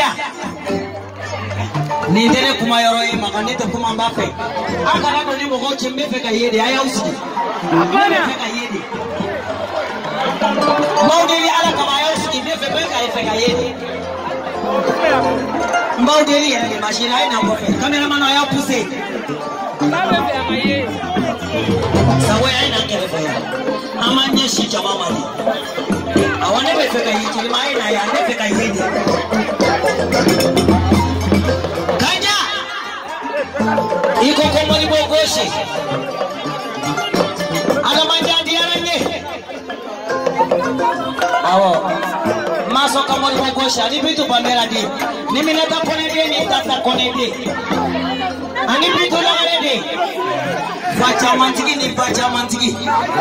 Kaja ni dere kuma yoro e magane to kuma Mbappe aka na do ni mo ko chimbe fe ka yede aya usi apana fe ka yede Maudeli ala kama ya usi be fe ka yede Maudeli ya ni machine ina mo fe cameraman aya pousse sawe ina kere fe amanye shi chama mali awane be fe ka yede mai na ya ne fe ka yede Kaja iko komoli bogoshi ana manja diaranye awo maso komoli bogoshi ani bitu pamela di mimi nata konede ni tata konede ani bitu la konede bacha mantiki ni bacha mantiki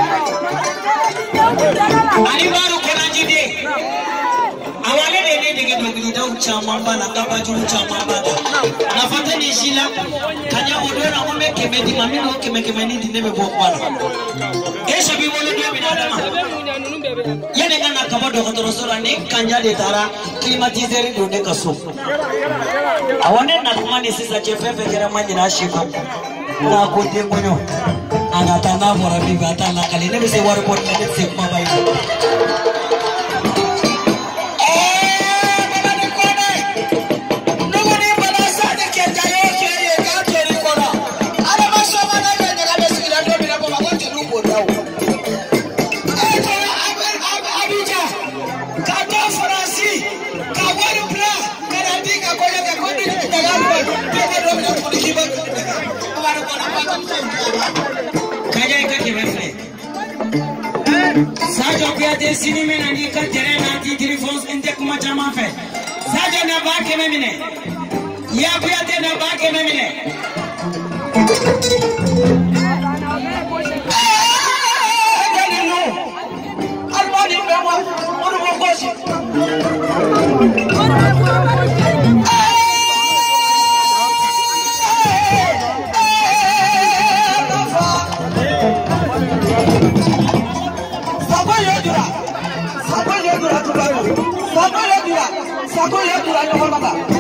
ani baru konajide awale de dege dogini da uchama bana gaba ju uchama bana nafata ni shila kanya odora ngombe kemedi mamino kemekemeni ndebe bokwana esha bi wole de binadama yene kana kabodo kotorosola ne kanja de tara climatiser do de kaso awane na kumani sisa chefefe kera manyi na shiko na ko de ngonyo anata na bora bi bata na kale ne be se war ko ne se mabai Sajo piate sinime na nika terena ti telefons ente kuma chama fe Sajo na bake memine ya piate na bake memine almani bewa onu bogoshi Sako ya dura,